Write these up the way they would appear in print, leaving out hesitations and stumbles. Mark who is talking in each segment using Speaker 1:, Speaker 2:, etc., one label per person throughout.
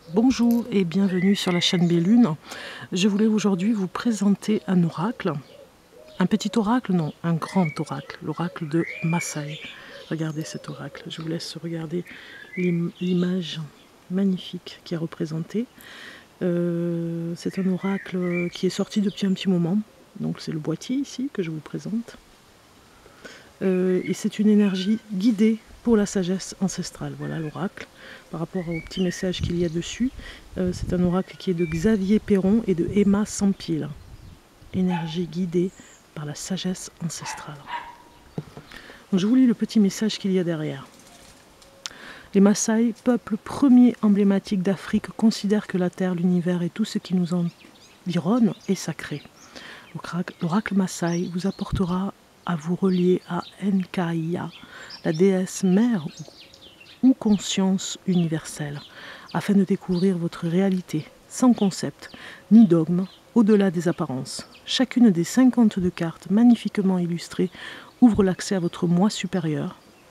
Speaker 1: Bonjour et bienvenue sur la chaîne Bellune. Je voulais aujourd'hui vous présenter un oracle. Un petit oracle, non, un grand oracle, l'oracle de Massaï. Regardez cet oracle, je vous laisse regarder l'image magnifique qui est représentée. C'est un oracle qui est sorti depuis un petit moment, donc c'est le boîtier ici que je vous présente. Et c'est une énergie guidée pour la sagesse ancestrale. Voilà l'oracle. Par rapport au petit message qu'il y a dessus, c'est un oracle qui est de Xavier Perron et de Emma Sampil. Énergie guidée par la sagesse ancestrale. Donc je vous lis le petit message qu'il y a derrière. Les Maasai, peuple premier emblématique d'Afrique, considèrent que la terre, l'univers et tout ce qui nous environne est sacré. L'oracle Maasai vous apportera à vous relier à Nkaia, la déesse mère ou conscience universelle, afin de découvrir votre réalité, sans concept ni dogme, au-delà des apparences. Chacune des 52 cartes magnifiquement illustrées ouvre l'accès à votre moi supérieur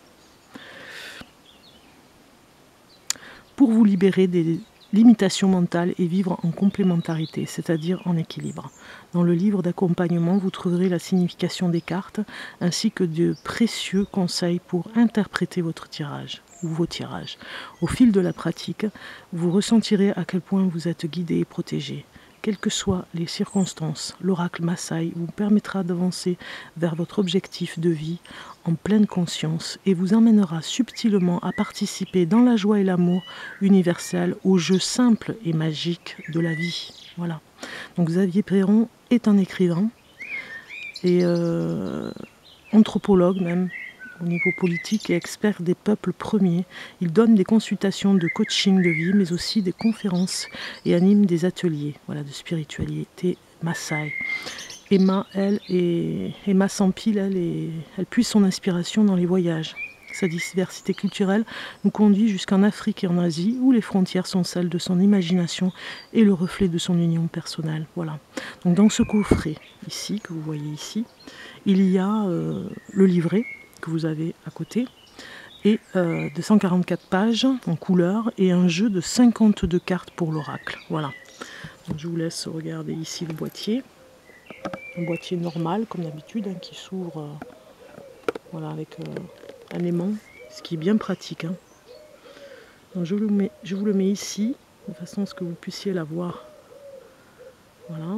Speaker 1: pour vous libérer des limitations mentales et vivre en complémentarité, c'est-à-dire en équilibre. Dans le livre d'accompagnement, vous trouverez la signification des cartes ainsi que de précieux conseils pour interpréter votre tirage ou vos tirages. Au fil de la pratique, vous ressentirez à quel point vous êtes guidé et protégé. Quelles que soient les circonstances, l'oracle Maasai vous permettra d'avancer vers votre objectif de vie en pleine conscience et vous emmènera subtilement à participer dans la joie et l'amour universel au jeu simple et magique de la vie. Voilà. Donc Xavier Perron est un écrivain et anthropologue même au niveau politique et expert des peuples premiers. Il donne des consultations de coaching de vie, mais aussi des conférences et anime des ateliers de spiritualité Maasai. Emma Sampil, elle puise son inspiration dans les voyages. Sa diversité culturelle nous conduit jusqu'en Afrique et en Asie, où les frontières sont celles de son imagination et le reflet de son union personnelle. Voilà. Donc dans ce coffret ici, que vous voyez ici, il y a le livret que vous avez à côté, et de 144 pages en couleur, et un jeu de 52 cartes pour l'oracle. Voilà. Donc je vous laisse regarder ici le boîtier. Un boîtier normal, comme d'habitude, qui s'ouvre avec un aimant, ce qui est bien pratique. Donc je vous le mets ici, de façon à ce que vous puissiez la voir. Voilà.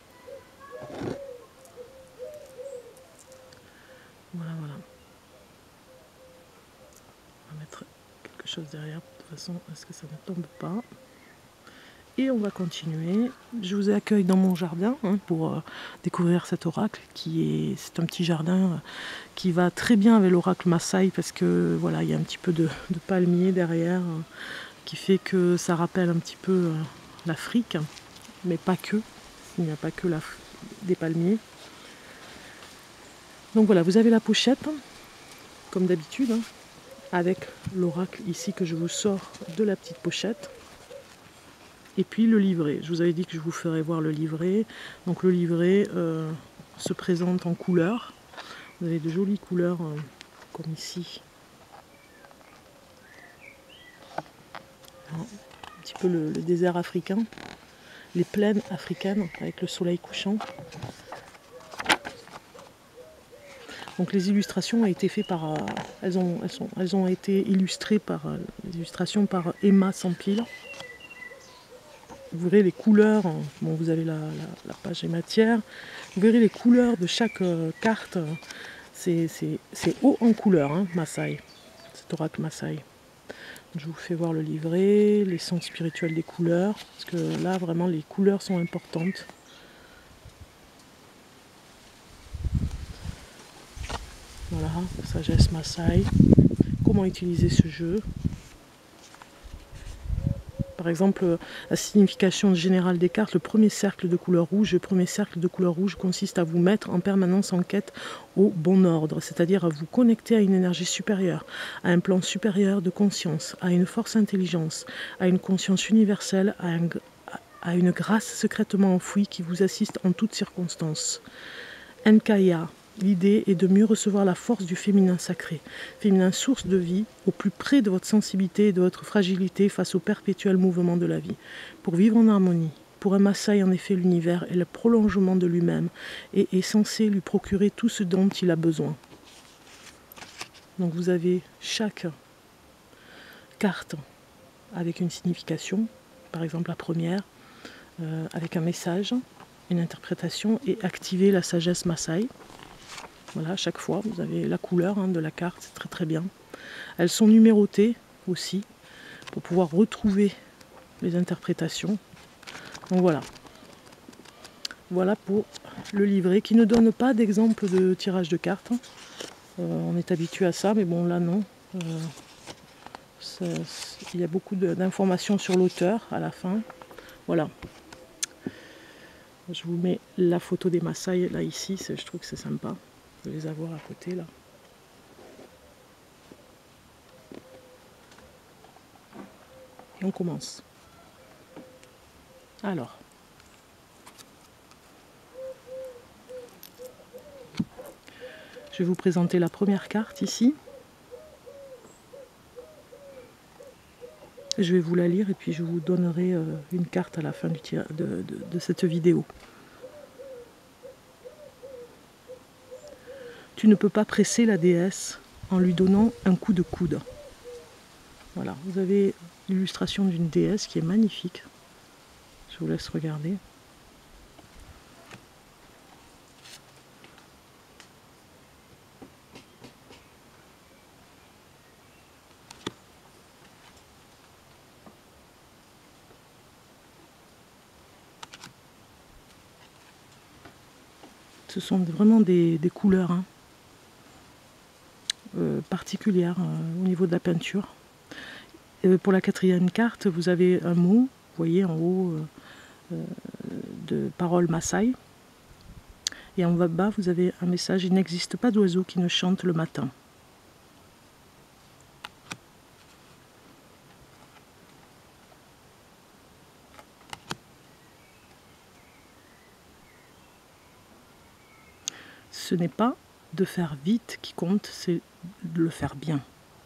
Speaker 1: Voilà. On va mettre quelque chose derrière, de façon à ce que ça ne tombe pas. Et on va continuer. Je vous accueille dans mon jardin pour découvrir cet oracle c'est un petit jardin qui va très bien avec l'oracle Maasai parce que voilà, il y a un petit peu de palmier derrière qui fait que ça rappelle un petit peu l'Afrique, mais pas que. Il n'y a pas que des palmiers. Donc voilà, vous avez la pochette comme d'habitude avec l'oracle ici que je vous sors de la petite pochette. Et puis le livret, je vous avais dit que je vous ferais voir le livret. Donc le livret se présente en couleurs. Vous avez de jolies couleurs comme ici. Un petit peu le désert africain, les plaines africaines avec le soleil couchant. Donc les illustrations ont été faites par, elles ont été illustrées par les illustrations par Emma Sampil. Vous verrez les couleurs, bon, vous avez la page et matière, vous verrez les couleurs de chaque carte, c'est haut en couleurs, Maasai, cet oracle Maasai. Je vous fais voir le livret, les sons spirituels des couleurs, parce que là vraiment les couleurs sont importantes. Voilà, sagesse Maasai, comment utiliser ce jeu. Par exemple, la signification générale des cartes, le premier cercle de couleur rouge consiste à vous mettre en permanence en quête au bon ordre, c'est-à-dire à vous connecter à une énergie supérieure, à un plan supérieur de conscience, à une force intelligence, à une conscience universelle, à une grâce secrètement enfouie qui vous assiste en toutes circonstances. Nkaia, L'idée est de mieux recevoir la force du féminin sacré, féminin source de vie, au plus près de votre sensibilité et de votre fragilité face au perpétuel mouvement de la vie. Pour vivre en harmonie, pour un Maasai, en effet, l'univers est le prolongement de lui-même et est censé lui procurer tout ce dont il a besoin. Donc vous avez chaque carte avec une signification, par exemple la première, avec un message, une interprétation et activer la sagesse Maasai. Voilà, à chaque fois, vous avez la couleur de la carte, c'est très très bien. Elles sont numérotées aussi, pour pouvoir retrouver les interprétations. Donc voilà. Voilà pour le livret, qui ne donne pas d'exemple de tirage de cartes. On est habitué à ça, mais bon là non. Il y a beaucoup d'informations sur l'auteur à la fin. Voilà. Je vous mets la photo des Maasai là ici, je trouve que c'est sympa de les avoir à côté là. Et on commence. Alors, je vais vous présenter la première carte ici. Je vais vous la lire et puis je vous donnerai une carte à la fin de cette vidéo. Tu ne peux pas presser la déesse en lui donnant un coup de coude. Voilà, vous avez l'illustration d'une déesse qui est magnifique. Je vous laisse regarder. Ce sont vraiment des couleurs particulières au niveau de la peinture. Pour la quatrième carte, vous avez un mot, vous voyez en haut, de paroles Maasai. Et en bas, vous avez un message: il n'existe pas d'oiseau qui ne chante le matin. Ce n'est pas de faire vite qui compte, c'est de le faire bien.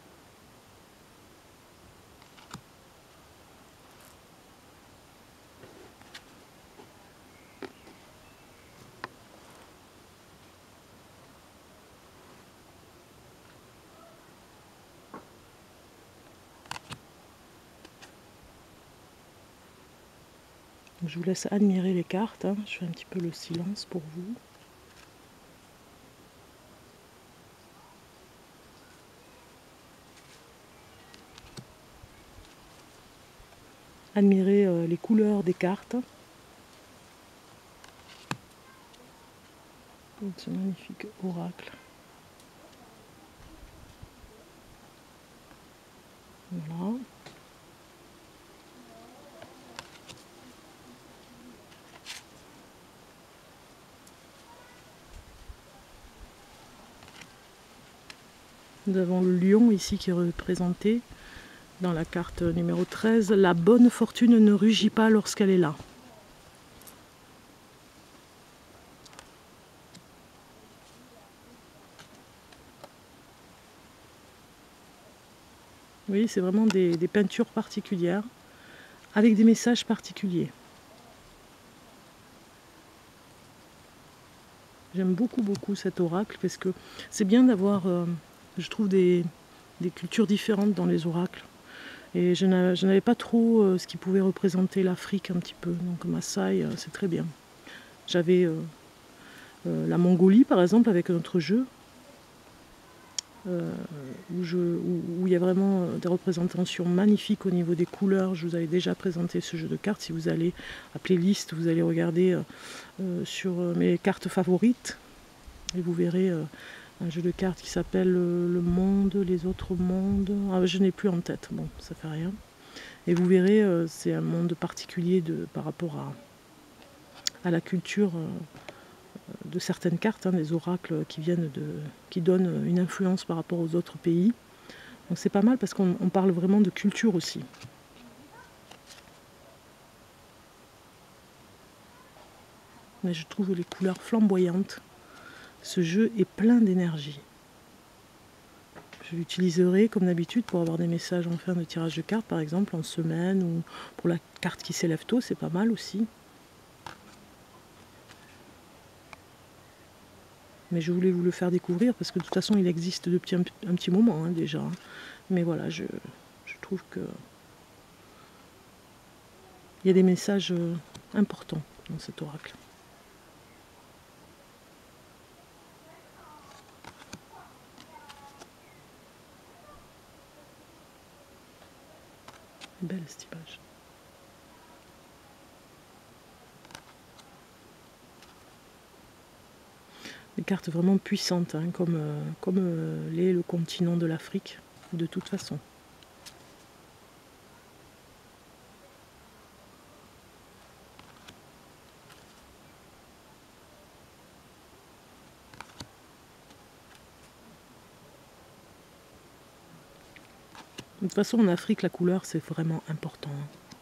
Speaker 1: Je vous laisse admirer les cartes, je fais un petit peu le silence pour vous. Admirez les couleurs des cartes. Ce magnifique oracle. Voilà. Nous avons le lion ici qui est représenté dans la carte numéro 13. La bonne fortune ne rugit pas lorsqu'elle est là. Oui, c'est vraiment des peintures particulières, avec des messages particuliers. J'aime beaucoup cet oracle, parce que c'est bien d'avoir, je trouve, des cultures différentes dans les oracles. Et je n'avais pas trop ce qui pouvait représenter l'Afrique un petit peu. Donc Maasai, c'est très bien. J'avais la Mongolie, par exemple, avec notre jeu. Où il y a vraiment des représentations magnifiques au niveau des couleurs. Je vous avais déjà présenté ce jeu de cartes. Si vous allez à playlist, vous allez regarder sur mes cartes favorites et vous verrez un jeu de cartes qui s'appelle Le Monde, les autres mondes. Ah, je n'ai plus en tête, bon, ça fait rien. Et vous verrez, c'est un monde particulier par rapport à la culture de certaines cartes, des oracles qui donnent une influence par rapport aux autres pays. Donc c'est pas mal parce qu'on parle vraiment de culture aussi. Mais je trouve les couleurs flamboyantes. Ce jeu est plein d'énergie. Je l'utiliserai comme d'habitude pour avoir des messages en fin de tirage de cartes, par exemple en semaine, ou pour la carte qui s'élève tôt, c'est pas mal aussi. Mais je voulais vous le faire découvrir parce que de toute façon il existe depuis un petit moment hein, déjà. Mais voilà, je trouve que il y a des messages importants dans cet oracle. Belle cette image. Des cartes vraiment puissantes, hein, comme l'est le continent de l'Afrique, de toute façon. De toute façon, en Afrique, la couleur, c'est vraiment important.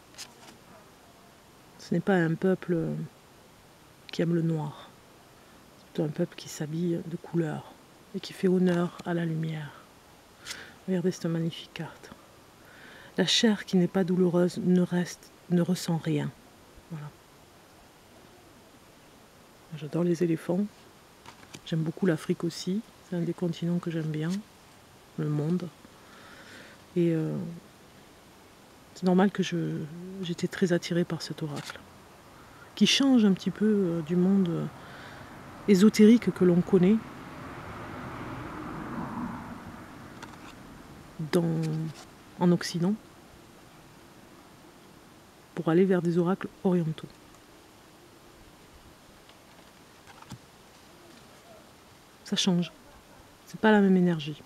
Speaker 1: Ce n'est pas un peuple qui aime le noir. C'est plutôt un peuple qui s'habille de couleur et qui fait honneur à la lumière. Regardez cette magnifique carte. La chair qui n'est pas douloureuse ne ressent rien. Voilà. J'adore les éléphants. J'aime beaucoup l'Afrique aussi. C'est un des continents que j'aime bien. Le monde. Et c'est normal que j'étais très attirée par cet oracle. Qui change un petit peu du monde ésotérique que l'on connaît. En Occident. Pour aller vers des oracles orientaux. Ça change. C'est pas la même énergie.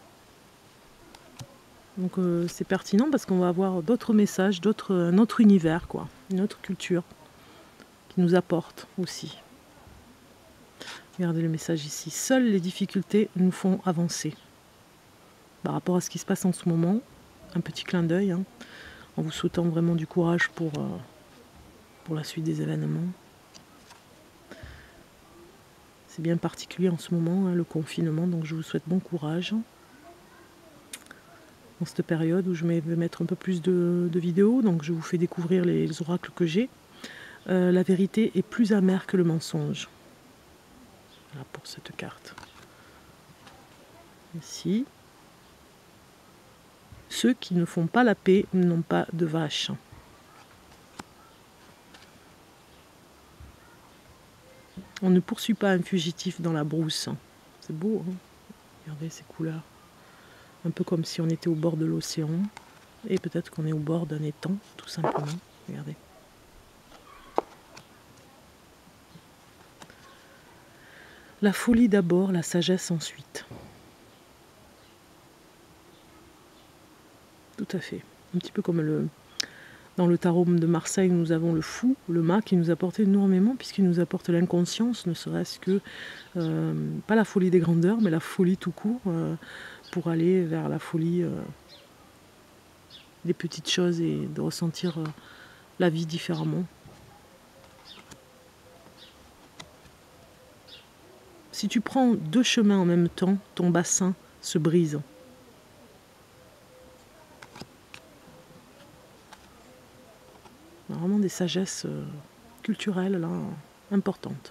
Speaker 1: Donc c'est pertinent parce qu'on va avoir d'autres messages, un autre univers, quoi, une autre culture qui nous apporte aussi. Regardez le message ici. Seules les difficultés nous font avancer. Par rapport à ce qui se passe en ce moment, un petit clin d'œil, hein, en vous souhaitant vraiment du courage pour la suite des événements. C'est bien particulier en ce moment, hein, le confinement, donc je vous souhaite bon courage. Dans cette période où je vais mettre un peu plus de vidéos, donc je vous fais découvrir les oracles que j'ai. La vérité est plus amère que le mensonge. Voilà pour cette carte. Ici. Ceux qui ne font pas la paix n'ont pas de vache. On ne poursuit pas un fugitif dans la brousse. C'est beau, hein? Regardez ces couleurs. Un peu comme si on était au bord de l'océan. Et peut-être qu'on est au bord d'un étang, tout simplement. Regardez. La folie d'abord, la sagesse ensuite. Tout à fait. Un petit peu comme dans le tarot de Marseille, nous avons le fou, le mât, qui nous apporte énormément, puisqu'il nous apporte l'inconscience, ne serait-ce que, pas la folie des grandeurs, mais la folie tout court, pour aller vers la folie des petites choses et de ressentir la vie différemment. Si tu prends deux chemins en même temps, ton bassin se brise. Vraiment des sagesses culturelles là, importantes.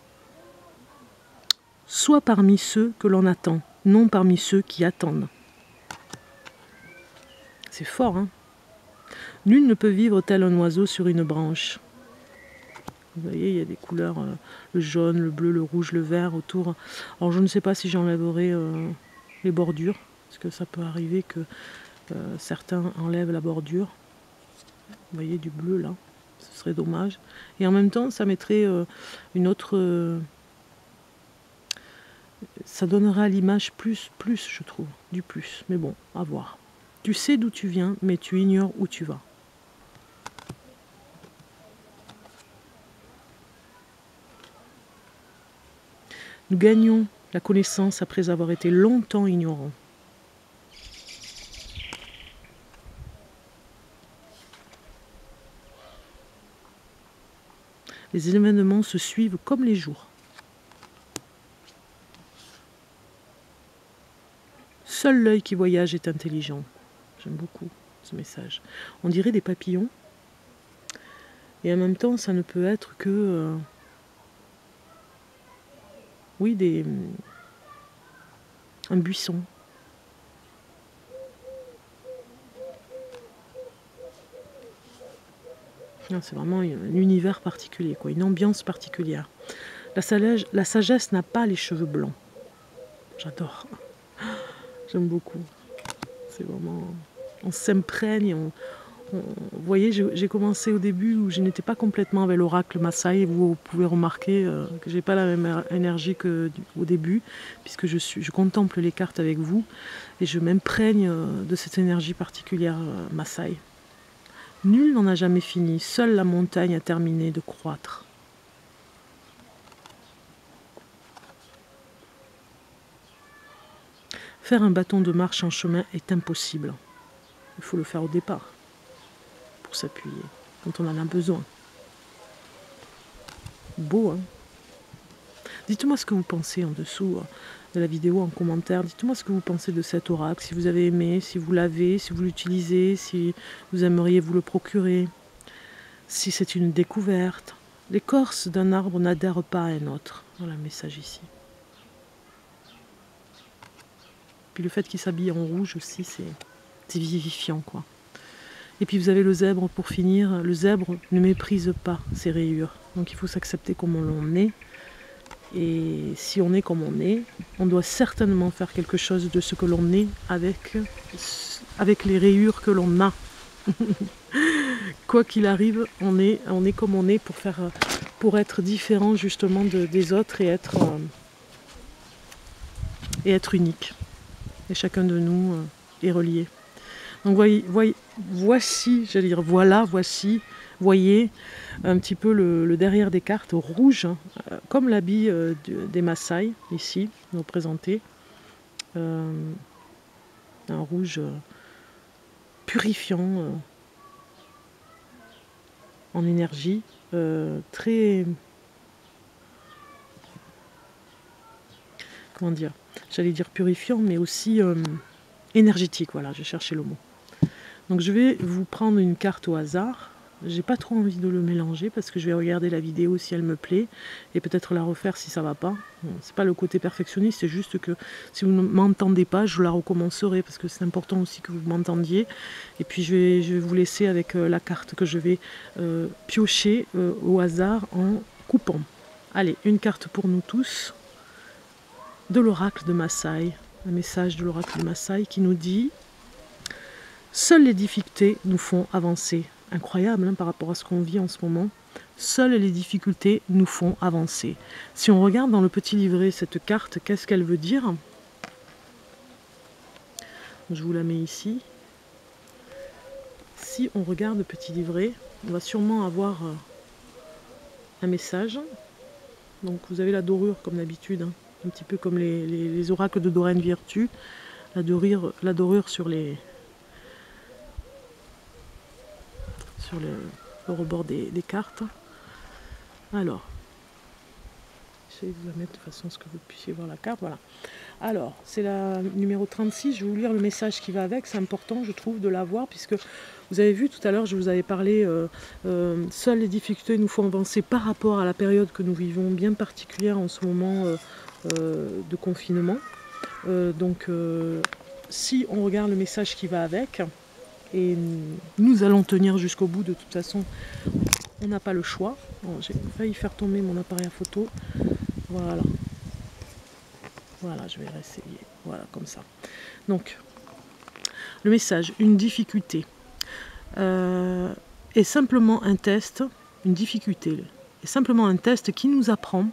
Speaker 1: Sois parmi ceux que l'on attend, non parmi ceux qui attendent. C'est fort, hein? Nul ne peut vivre tel un oiseau sur une branche. Vous voyez, il y a des couleurs, le jaune, le bleu, le rouge, le vert autour. Alors je ne sais pas si j'enlèverai les bordures, parce que ça peut arriver que certains enlèvent la bordure. Vous voyez du bleu là, ce serait dommage. Et en même temps, ça mettrait une autre... ça donnera à l'image plus, je trouve, du plus. Mais bon, à voir. Tu sais d'où tu viens, mais tu ignores où tu vas. Nous gagnons la connaissance après avoir été longtemps ignorants. Les événements se suivent comme les jours. Seul l'œil qui voyage est intelligent. J'aime beaucoup ce message. On dirait des papillons. Et en même temps, ça ne peut être que... oui, un buisson. C'est vraiment un univers particulier, quoi, une ambiance particulière. La sagesse n'a pas les cheveux blancs. J'adore. J'aime beaucoup. C'est vraiment... On s'imprègne. Vous voyez, j'ai commencé au début où je n'étais pas complètement avec l'oracle Masai. Vous pouvez remarquer que je n'ai pas la même énergie qu'au début, puisque je contemple les cartes avec vous et je m'imprègne de cette énergie particulière Masai. Nul n'en a jamais fini, seule la montagne a terminé de croître. Faire un bâton de marche en chemin est impossible. Il faut le faire au départ, pour s'appuyer, quand on en a besoin. Beau, hein? Dites-moi ce que vous pensez en dessous de la vidéo, en commentaire. Dites-moi ce que vous pensez de cet oracle, si vous avez aimé, si vous l'avez, si vous l'utilisez, si vous aimeriez vous le procurer, si c'est une découverte. L'écorce d'un arbre n'adhère pas à un autre. Voilà le message ici. Puis le fait qu'il s'habille en rouge aussi, c'est vivifiant, quoi. Et puis vous avez le zèbre pour finir. Le zèbre ne méprise pas ses rayures. Donc il faut s'accepter comme on est. Et si on est comme on doit certainement faire quelque chose de ce que l'on est avec les rayures que l'on a. Quoi qu'il arrive, on est comme on est pour être différent justement des autres et être unique. Et chacun de nous est relié. Donc voici, j'allais dire voici, voyez un petit peu le derrière des cartes rouges, comme l'habit des Maasai, ici, représenté. Un rouge purifiant en énergie, très... Comment dire? J'allais dire purifiant, mais aussi énergétique, voilà, j'ai cherché le mot. Donc je vais vous prendre une carte au hasard. J'ai pas trop envie de le mélanger parce que je vais regarder la vidéo si elle me plaît et peut-être la refaire si ça va pas. Bon, c'est pas le côté perfectionniste, c'est juste que si vous ne m'entendez pas, je la recommencerai parce que c'est important aussi que vous m'entendiez. Et puis je vais vous laisser avec la carte que je vais piocher au hasard en coupant. Allez, une carte pour nous tous de l'oracle de Masai. Un message de l'oracle de Masai qui nous dit: seules les difficultés nous font avancer. Incroyable, hein, par rapport à ce qu'on vit en ce moment. Seules les difficultés nous font avancer. Si on regarde dans le petit livret cette carte, qu'est-ce qu'elle veut dire? Je vous la mets ici. Si on regarde le petit livret, on va sûrement avoir un message. Donc vous avez la dorure comme d'habitude, hein, un petit peu comme les oracles de Doreen Virtue. La dorure sur le rebord des cartes. Alors, je vais vous la mettre de façon à ce que vous puissiez voir la carte. Voilà. Alors, c'est la numéro 36. Je vais vous lire le message qui va avec. C'est important, je trouve, de l'avoir, puisque vous avez vu tout à l'heure, je vous avais parlé, seules les difficultés nous font avancer par rapport à la période que nous vivons, bien particulière en ce moment de confinement. Si on regarde le message qui va avec, et nous allons tenir jusqu'au bout, de toute façon, on n'a pas le choix. Bon, j'ai failli faire tomber mon appareil à photo. Voilà. Voilà, je vais réessayer. Voilà, comme ça. Donc, le message, une difficulté est simplement un test, une difficulté est simplement un test qui nous apprend.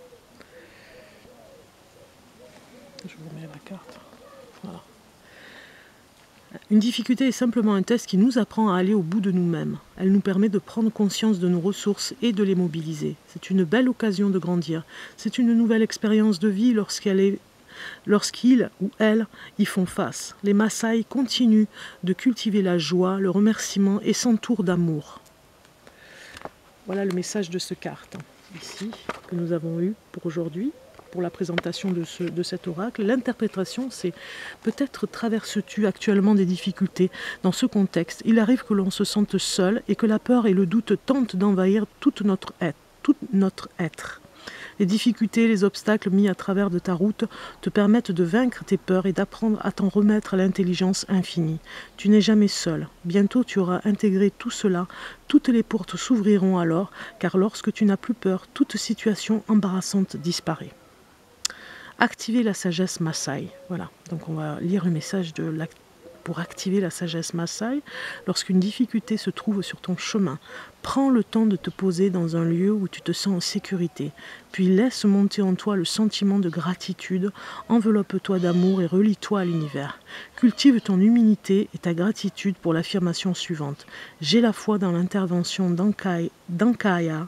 Speaker 1: Je vous remets la carte. Voilà. Une difficulté est simplement un test qui nous apprend à aller au bout de nous-mêmes. Elle nous permet de prendre conscience de nos ressources et de les mobiliser. C'est une belle occasion de grandir. C'est une nouvelle expérience de vie lorsqu'ils ou elles y font face. Les Maasai continuent de cultiver la joie, le remerciement et s'entourent d'amour. Voilà le message de cette carte, ici, que nous avons eu pour aujourd'hui. pour la présentation de cet oracle. L'interprétation, c'est peut-être traverses-tu actuellement des difficultés dans ce contexte. Il arrive que l'on se sente seul et que la peur et le doute tentent d'envahir tout notre être. Les difficultés, les obstacles mis à travers de ta route te permettent de vaincre tes peurs et d'apprendre à t'en remettre à l'intelligence infinie. Tu n'es jamais seul. Bientôt tu auras intégré tout cela. Toutes les portes s'ouvriront alors, car lorsque tu n'as plus peur, toute situation embarrassante disparaît. Activer la sagesse Maasai. Voilà, donc on va lire un message pour activer la sagesse Maasai. Lorsqu'une difficulté se trouve sur ton chemin, prends le temps de te poser dans un lieu où tu te sens en sécurité, puis laisse monter en toi le sentiment de gratitude, enveloppe-toi d'amour et relie-toi à l'univers. Cultive ton humilité et ta gratitude pour l'affirmation suivante. J'ai la foi dans l'intervention d'Ankaya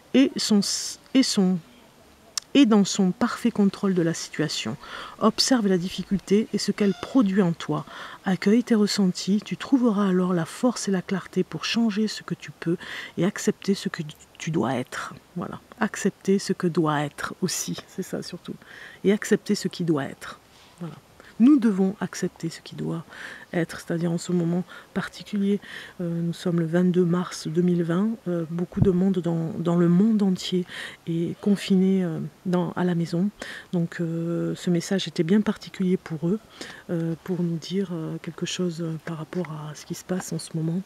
Speaker 1: et dans son parfait contrôle de la situation. Observe la difficulté et ce qu'elle produit en toi. Accueille tes ressentis, tu trouveras alors la force et la clarté pour changer ce que tu peux et accepter ce que tu dois être. Voilà, accepter ce que doit être aussi, c'est ça surtout. Et accepter ce qui doit être. Voilà. Nous devons accepter ce qui doit être, c'est-à-dire en ce moment particulier, nous sommes le 22 mars 2020, beaucoup de monde dans le monde entier est confiné à la maison. Donc ce message était bien particulier pour eux, pour nous dire quelque chose par rapport à ce qui se passe en ce moment.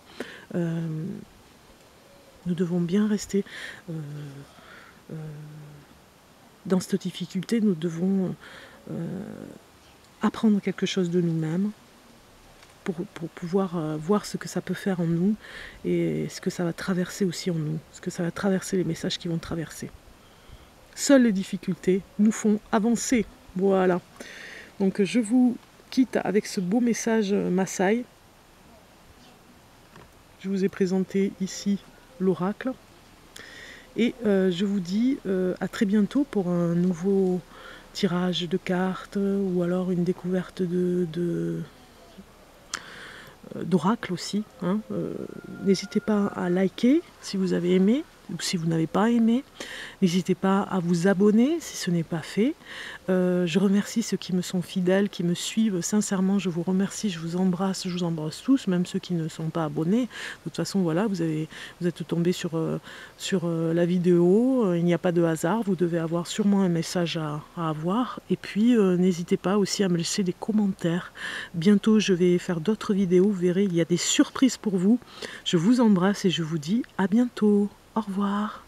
Speaker 1: Nous devons bien rester dans cette difficulté, nous devons apprendre quelque chose de nous-mêmes pour pouvoir voir ce que ça peut faire en nous et ce que ça va traverser aussi en nous, ce que ça va traverser, les messages qui vont traverser. Seules les difficultés nous font avancer. Voilà. Donc je vous quitte avec ce beau message Maasai. Je vous ai présenté ici l'oracle. Et je vous dis à très bientôt pour un nouveau tirage de cartes ou alors une découverte d'oracle aussi. Hein. N'hésitez pas à liker si vous avez aimé ou si vous n'avez pas aimé. N'hésitez pas à vous abonner si ce n'est pas fait. Je remercie ceux qui me sont fidèles, qui me suivent. Sincèrement, je vous remercie, je vous embrasse tous, même ceux qui ne sont pas abonnés. De toute façon, voilà, vous êtes tombés sur la vidéo. Il n'y a pas de hasard. Vous devez avoir sûrement un message à avoir. Et puis, n'hésitez pas aussi à me laisser des commentaires. Bientôt, je vais faire d'autres vidéos. Vous verrez, il y a des surprises pour vous. Je vous embrasse et je vous dis à bientôt. Au revoir.